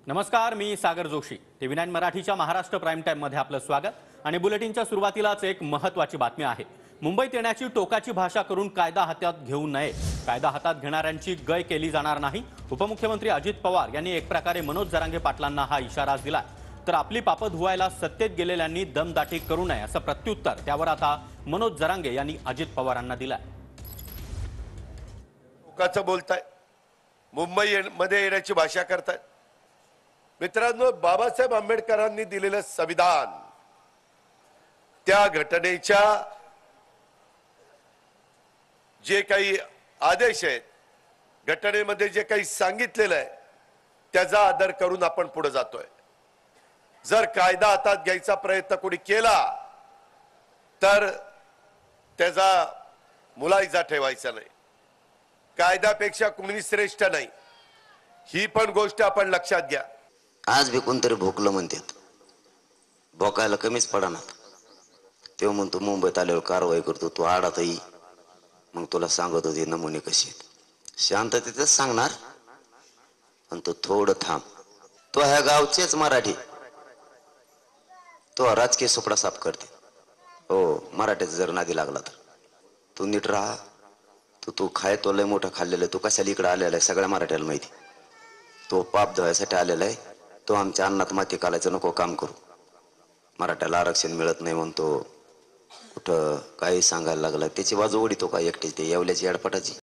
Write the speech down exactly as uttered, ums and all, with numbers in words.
नमस्कार, मी Sagar Joshi. TV nine मराठीच्या महाराष्ट्र प्राईम टाइम मध्ये आपलं स्वागत आणि बुलेटिनच्या सुरुवातीलाच एक महत्त्वाची बातमी आहे. मुंबईत येण्याची टोकाची भाषा करून कायदा हातात घेऊ नये. कायदा हातात घेणाऱ्यांची गय केली जाणार नाही. उपमुख्यमंत्री अजित पवार यांनी एक प्रकारे मनोज जरांगे पाटलांना हा इशारा दिला. तर आपली पापं धुवायला सत्तेत गेलेल्यांनी दमदाटी करू नये असं प्रत्युत्तर त्यावर आता मनोज जरांगे यांनी अजित पवारांना दिलंय. टोकाचं बोलताय, मुंबई मध्ये येण्याची भाषा करताय. मित्रांनो, बाबासाहेब आंबेडकरांनी दिलेलं संविधान, त्या घटनेच्या जे काही आदेश आहेत, घटनेमध्ये जे काही सांगितलेलं आहे त्याचा आदर करून आपण पुढे जातोय. जर कायदा हातात घ्यायचा प्रयत्न कोणी केला तर त्याचा मुलायजा ठेवायचा नाही. कायद्यापेक्षा कोणी श्रेष्ठ नाही, ही पण गोष्ट आपण लक्षात घ्या. आज बी कोणतरी भोकलं म्हणतात, भोकायला कमीच पडणार. तेव्हा म्हणतो मुंबईत आल्यावर कारवाई करतो, तू आडात येई, मग तुला सांगत होते नमुने कसे आहेत. शांततेतच सांगणार, पण तू थोडं थांब. तो ह्या गावचेच मराठी, तो राजकीय सुपडा साफ करते. हो, मराठीचा जर नादी लागला तर तू नीट राहा. तू तू खाय, तो लय मोठं खाल्लेलं, तू कशाला इकडे आलेला आहे सगळ्या मराठ्याला माहिती. तो पाप धुवायसाठी आलेला आहे. तो आमच्या अन्नात माती कालायचं नको काम करू. मराठ्याला आरक्षण मिळत नाही म्हणतो, कुठं काही सांगायला लागला. त्याची बाजू ओढितो का एकटी ते येवल्याची अडपटाची.